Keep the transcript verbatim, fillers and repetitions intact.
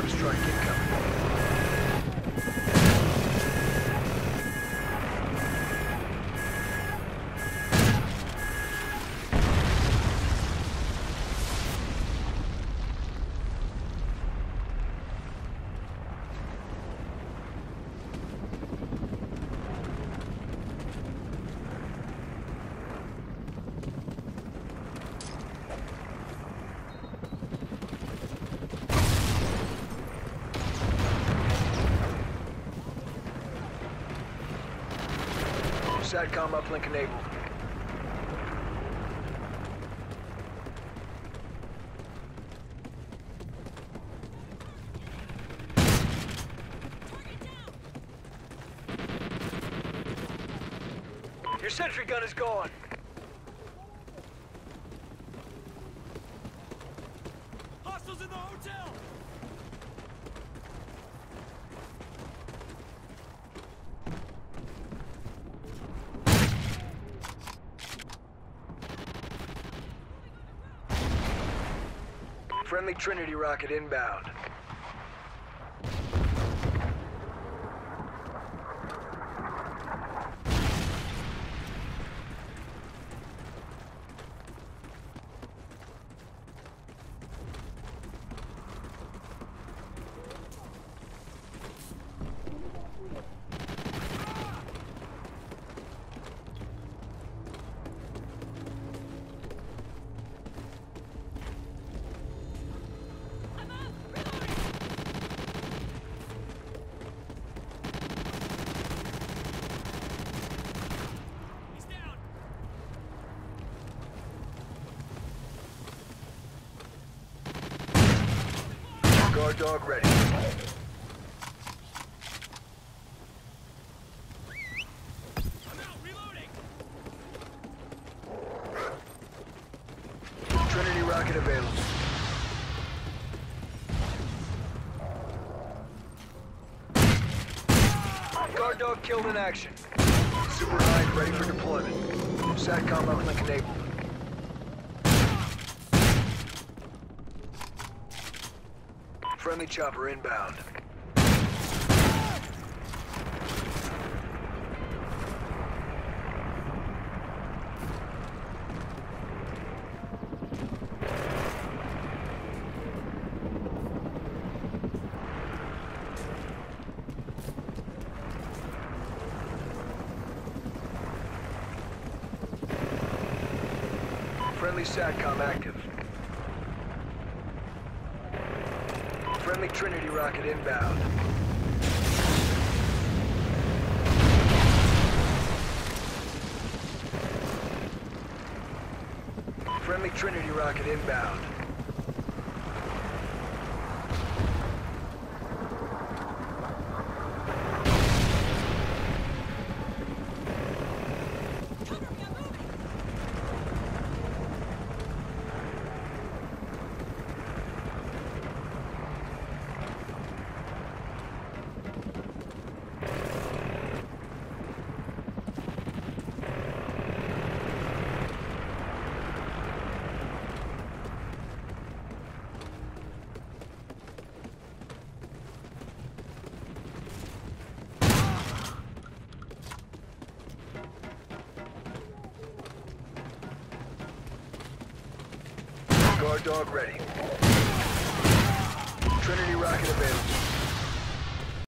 Lab strike incoming. SATCOM uplink enabled. Your sentry gun is gone. Hostiles in the hotel! Friendly Trinity rocket inbound. Guard dog ready. I'm out, reloading! Trinity rocket available. Guard dog killed in action. Super Hind ready for deployment. SATCOM uplink enabled. Friendly chopper inbound. Friendly SATCOM active. Friendly Trinity rocket inbound. Friendly Trinity rocket inbound. Guard dog ready. Trinity rocket available.